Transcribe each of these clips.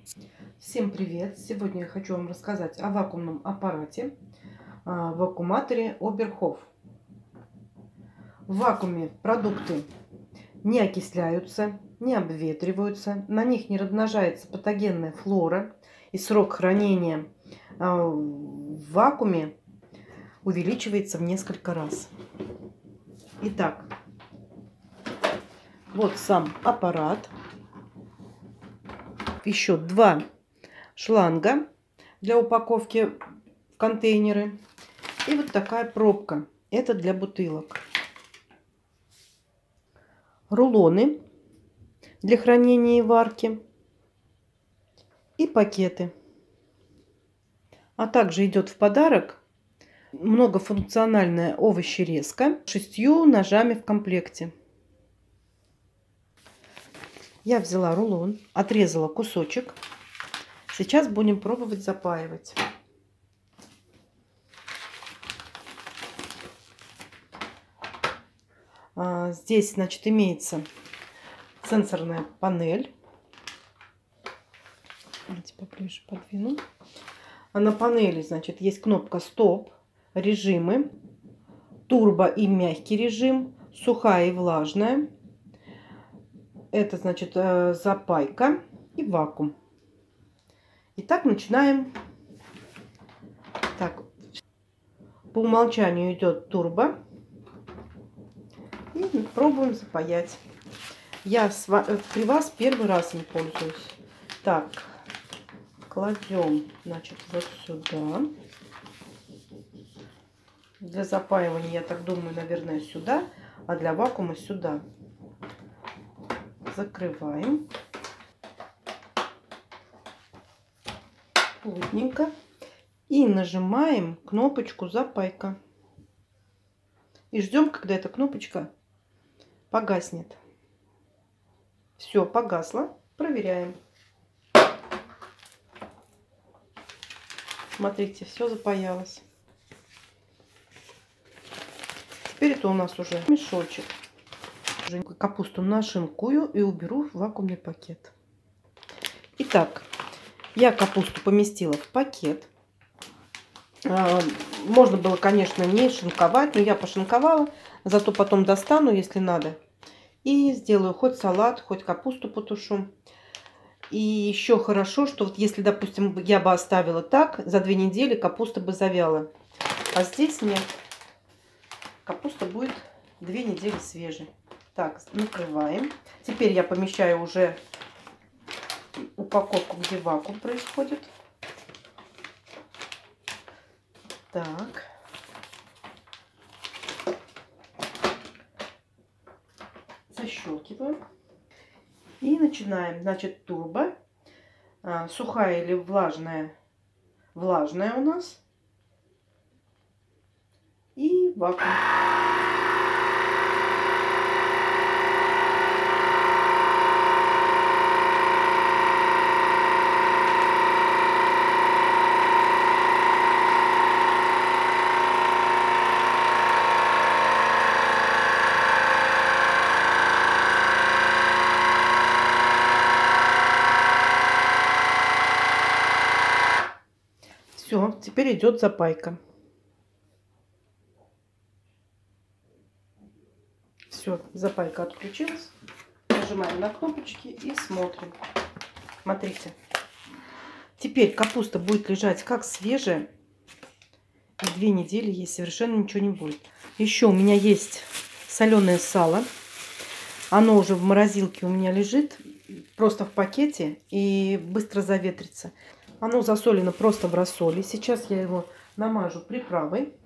Всем привет! Сегодня я хочу вам рассказать о вакуумном аппарате, вакууматоре Оберхоф. В вакууме продукты не окисляются, не обветриваются, на них не размножается патогенная флора, и срок хранения в вакууме увеличивается в несколько раз. Итак, вот сам аппарат. Еще два шланга для упаковки в контейнеры. И вот такая пробка. Это для бутылок. Рулоны для хранения и варки. И пакеты. А также идет в подарок многофункциональная овощерезка с 6 ножами в комплекте. Я взяла рулон, отрезала кусочек. Сейчас будем пробовать запаивать. Здесь, значит, имеется сенсорная панель. Давайте поближе подвину. А на панели, значит, есть кнопка стоп, режимы, турбо и мягкий режим, сухая и влажная. Это, значит, запайка и вакуум. Итак, начинаем. Так, по умолчанию идет турбо. И пробуем запаять. Я при вас первый раз не пользуюсь. Так, кладем, значит, вот сюда. Для запаивания, я так думаю, наверное, сюда, а для вакуума сюда. Закрываем. Плотненько. И нажимаем кнопочку запайка. И ждем, когда эта кнопочка погаснет. Все, погасло. Проверяем. Смотрите, все запаялось. Теперь это у нас уже мешочек. Капусту нашинкую и уберу в вакуумный пакет. Итак, я капусту поместила в пакет. Можно было, конечно, не шинковать, но я пошинковала. Зато потом достану, если надо. И сделаю хоть салат, хоть капусту потушу. И еще хорошо, что вот если, допустим, я бы оставила так, за 2 недели капуста бы завяла. А здесь нет. Капуста будет 2 недели свежей. Так, накрываем. Теперь я помещаю уже упаковку, где вакуум происходит. Так. Защелкиваем. И начинаем. Значит, турбо. Сухая или влажная? Влажная у нас. И вакуум. Все, теперь идет запайка. Все, запайка отключилась. Нажимаем на кнопочки и смотрим. Смотрите. Теперь капуста будет лежать как свежая. И 2 недели ей совершенно ничего не будет. Еще у меня есть соленое сало. Оно уже в морозилке у меня лежит. Просто в пакете. И быстро заветрится. Оно засолено просто в рассоле. Сейчас я его намажу приправой.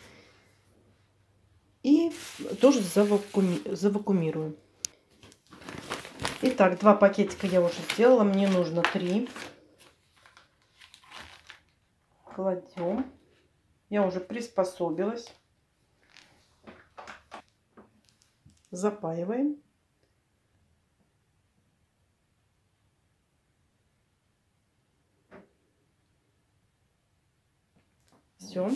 И тоже завакуумирую. Итак, 2 пакетика я уже сделала. Мне нужно 3. Кладем. Я уже приспособилась. Запаиваем. Все.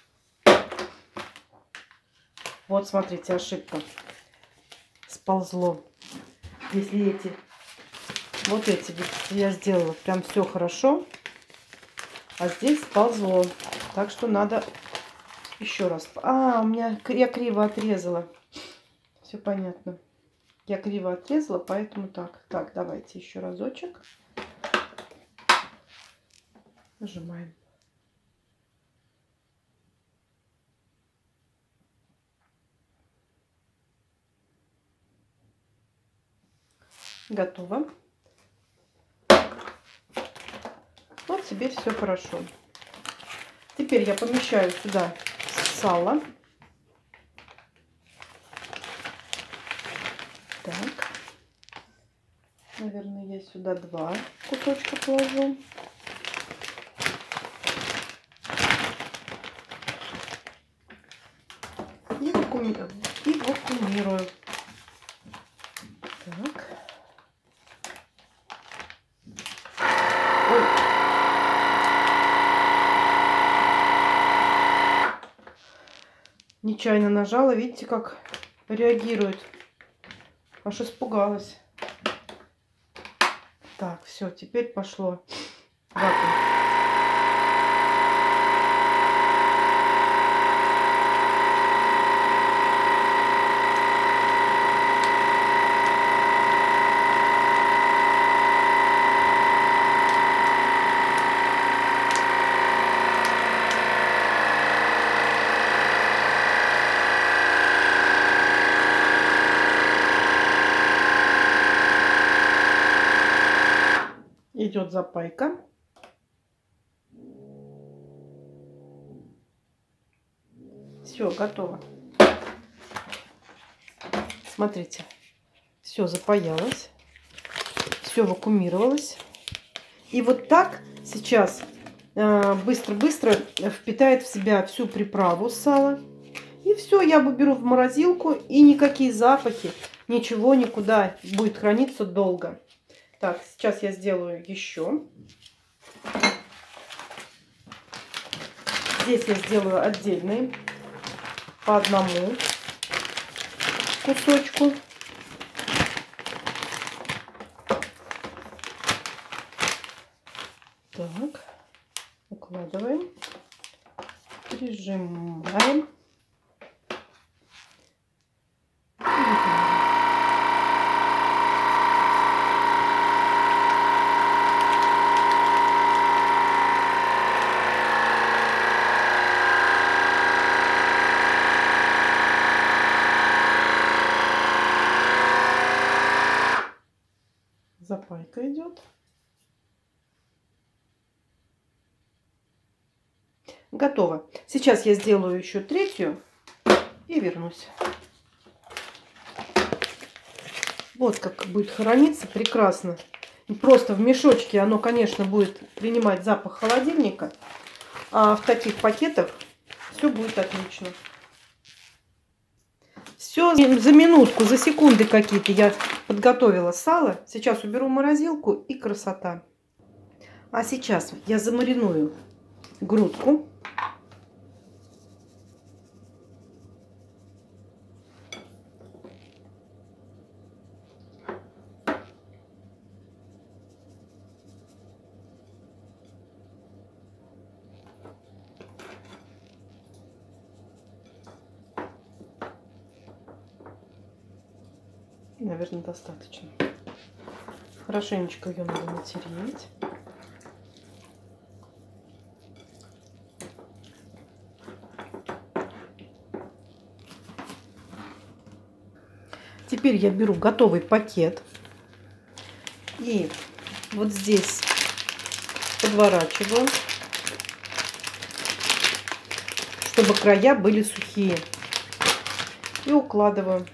Вот, смотрите, ошибка. Сползло. Если эти Вот эти я сделала прям все хорошо. А здесь сползло. Так что надо еще раз. А, у меня я криво отрезала. Все понятно. Я криво отрезала, поэтому так. Так, давайте еще разочек. Нажимаем. Готово. Вот теперь все хорошо. Теперь я помещаю сюда сало. Так. Наверное, я сюда 2 кусочка положу. И вакуумирую. Так. Ой. Нечаянно нажала, видите, как реагирует. Аж испугалась. Так, все, теперь пошло вакуум. Идет запайка. Все, готово. Смотрите, все запаялось, все вакуумировалось. И вот так сейчас быстро-быстро впитает в себя всю приправу сала. И все, я беру в морозилку, и никакие запахи, ничего никуда будет храниться долго. Так, сейчас я сделаю еще. Здесь я сделаю отдельные по одному кусочку. Так, укладываем, прижимаем. Запайка идет. Готово. Сейчас я сделаю еще третью и вернусь. Вот как будет храниться прекрасно. И просто в мешочке оно, конечно, будет принимать запах холодильника. А в таких пакетах все будет отлично. Все за минутку, за секунды какие-то я подготовила сало. Сейчас уберу в морозилку, и красота. А сейчас я замариную грудку. Наверное, достаточно. Хорошенечко ее надо натереть. Теперь я беру готовый пакет и вот здесь подворачиваю, чтобы края были сухие, и укладываю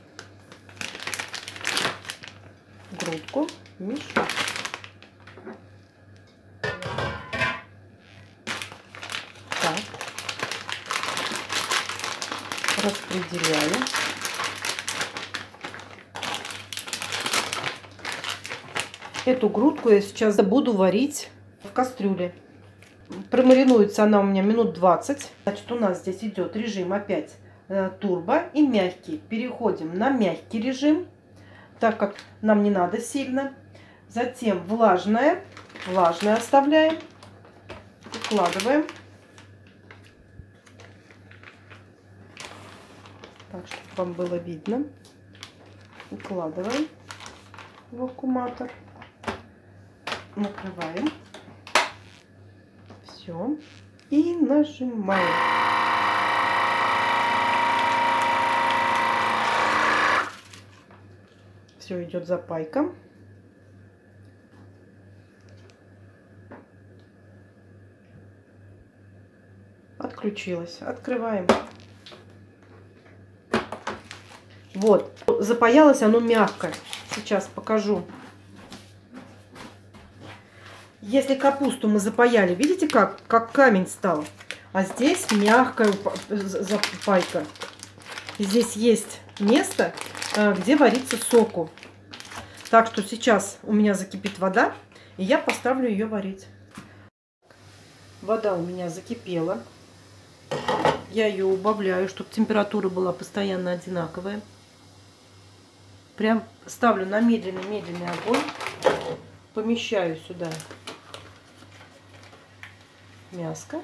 грудку в мешок. Так. Распределяю. Эту грудку я сейчас буду варить в кастрюле. Промаринуется она у меня минут 20. Значит, у нас здесь идет режим опять турбо и мягкий. Переходим на мягкий режим, так как нам не надо сильно. Затем влажное оставляем. Укладываем. Так, чтобы вам было видно. Укладываем в вакууматор. Накрываем. Все. И нажимаем. Все, идет запайка. Отключилась. Открываем. Вот. Запаялось оно мягкое. Сейчас покажу. Если капусту мы запаяли, видите, как камень стал? А здесь мягкая запайка. Здесь есть место, где варится соку. Так что сейчас у меня закипит вода, и я поставлю ее варить. Вода у меня закипела. Я ее убавляю, чтобы температура была постоянно одинаковая. Прям ставлю на медленный огонь. Помещаю сюда мяско.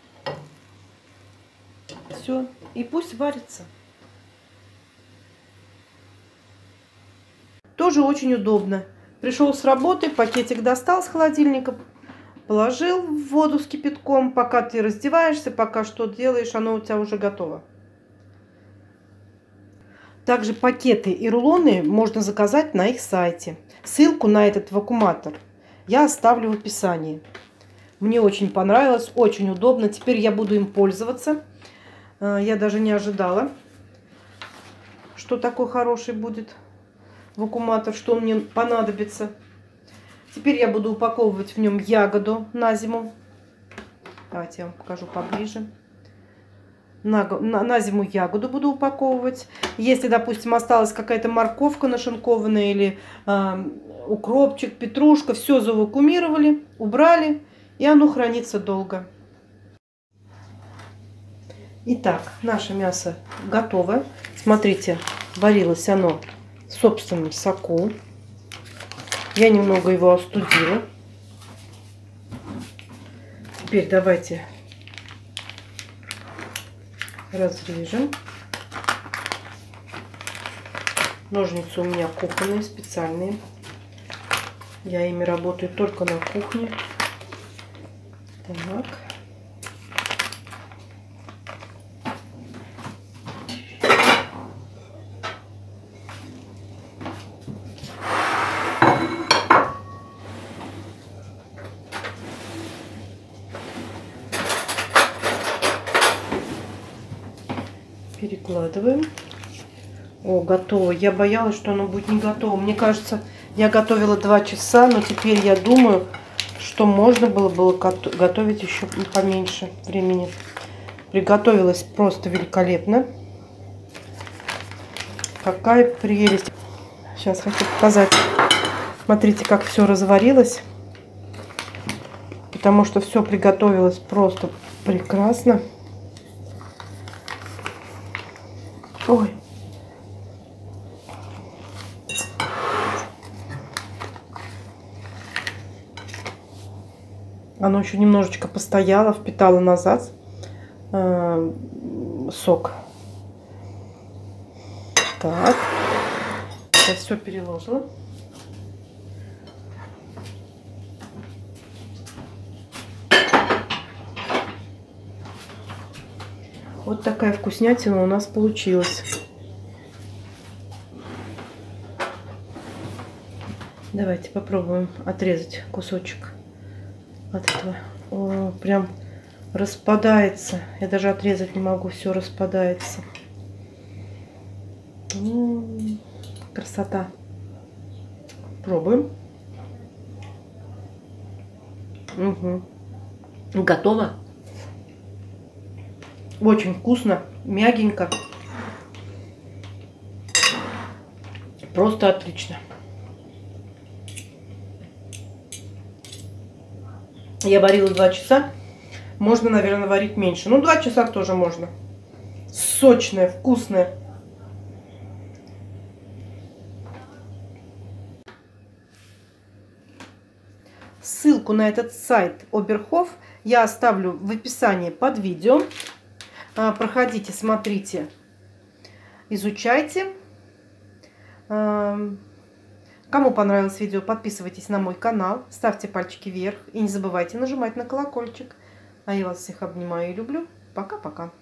Все. И пусть варится. Тоже очень удобно. Пришел с работы, пакетик достал с холодильника, положил в воду с кипятком. Пока ты раздеваешься, пока что делаешь, оно у тебя уже готово. Также пакеты и рулоны можно заказать на их сайте. Ссылку на этот вакууматор я оставлю в описании. Мне очень понравилось, очень удобно. Теперь я буду им пользоваться. Я даже не ожидала, что такой хороший будет вакууматор, что он мне понадобится. Теперь я буду упаковывать в нем ягоду на зиму. Давайте я вам покажу поближе. На зиму ягоду буду упаковывать. Если, допустим, осталась какая-то морковка нашинкованная или укропчик, петрушка, все завакуумировали, убрали, и оно хранится долго. Итак, наше мясо готово. Смотрите, варилось оно в собственном соку. Я немного его остудила. Теперь давайте разрежем. Ножницы у меня кухонные, специальные. Я ими работаю только на кухне. Так. Перекладываем. О, готово. Я боялась, что оно будет не готово. Мне кажется, я готовила 2 часа, но теперь я думаю, что можно было готовить еще поменьше времени. Приготовилась просто великолепно. Какая прелесть. Сейчас хочу показать. Смотрите, как все разварилось. Потому что все приготовилось просто прекрасно. Ой. Оно еще немножечко постояло, впитало назад сок. Так. Я все переложила. Вот такая вкуснятина у нас получилась. Давайте попробуем отрезать кусочек от этого. О, прям распадается. Я даже отрезать не могу, все распадается. Красота. Пробуем. Угу. Готово. Очень вкусно, мягенько. Просто отлично. Я варила 2 часа. Можно, наверное, варить меньше. Ну, 2 часа тоже можно. Сочная, вкусная. Ссылку на этот сайт Оберхоф я оставлю в описании под видео. Проходите, смотрите, изучайте. Кому понравилось видео, подписывайтесь на мой канал, ставьте пальчики вверх и не забывайте нажимать на колокольчик. А я вас всех обнимаю и люблю. Пока-пока.